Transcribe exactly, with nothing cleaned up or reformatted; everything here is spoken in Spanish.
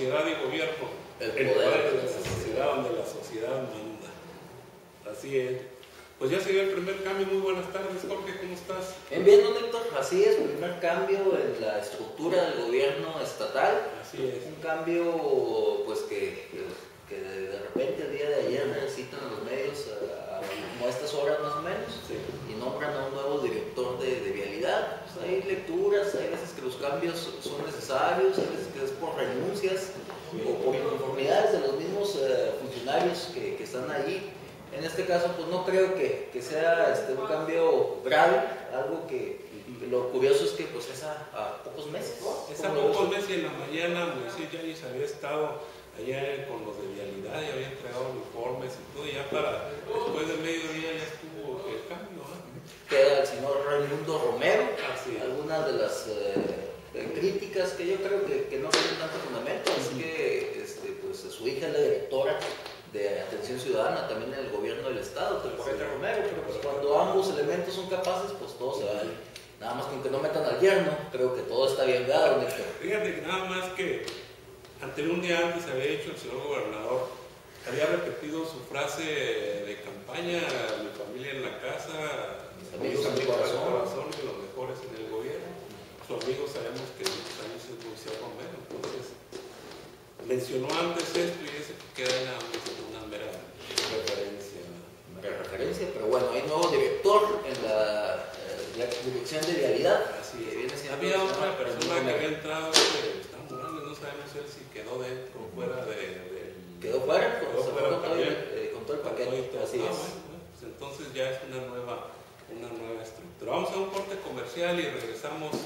sociedad y gobierno, el el poder, poder de la sociedad, donde la sociedad manda. Así es. Pues ya se dio el primer cambio. Muy buenas tardes, Jorge, ¿cómo estás? Bien, bien, don Héctor, así es, primer cambio en la estructura del gobierno estatal. Así es. Un cambio, pues, que, que, que de repente el día de ayer citan a los medios a, a, como a estas horas más o menos, Sí. y nombran a un nuevo director de, de vialidad. Pues hay lecturas, hay veces que los cambios son necesarios, hay veces que es por renuncias o por inconformidades de los mismos eh, funcionarios que, que están ahí. En este caso, pues no creo que, que sea este, un cambio grave, algo que lo curioso es que pues es a, a pocos meses. Es a pocos meses, y en la mañana Moisés Yáñez había estado allá con los de vialidad y había entregado informes y todo, y ya para después del mediodía ya estuvo el cambio. ¿eh? Queda el señor Raimundo Romero, Así es. algunas de las eh, críticas que yo creo que, que no tienen tanto fundamento, es que este, pues, su hija es la directora de Atención Ciudadana, también en el gobierno del estado, Temporete Romero, pero pues cuando ambos elementos son capaces, pues todo se vale. Nada más que aunque no metan al yerno, creo que todo está bien dado, Héctor. Fíjate que nada más que ante un día antes había dicho el señor gobernador, había repetido su frase de campaña: mi familia en la casa, mis amigos en mi corazón, corazón, y los mejores en el gobierno. Sus amigos sabemos que muchos años es Moisés Romero, entonces mencionó antes esto y ese queda en una mera referencia. Mera referencia, pero bueno, hay nuevo director en la, eh, la dirección de vialidad. Así que viene siendo había otra no, persona que había entrado, que está Morales, no sabemos él si quedó dentro o fuera de, de. Quedó fuera, quedó con, fuera con, todo el, también. eh, con todo el paquete. Así ah, es. Bueno, bueno, pues entonces ya es una nueva, una nueva estructura. Vamos a un corte comercial y regresamos